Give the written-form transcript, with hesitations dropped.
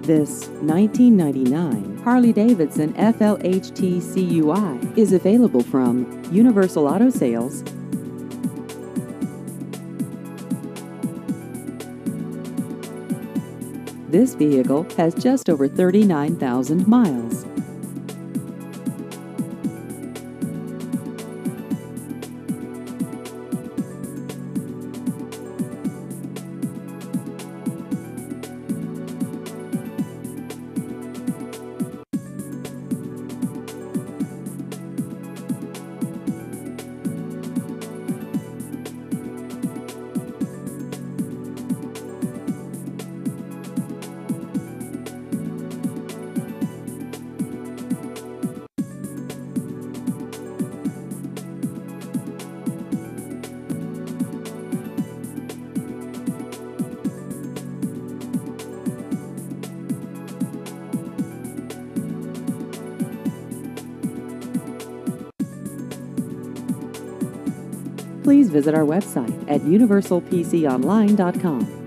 This 1999 Harley-Davidson FLHTCUI is available from Universal Auto Sales. This vehicle has just over 39,000 miles. Please visit our website at universalpconline.com.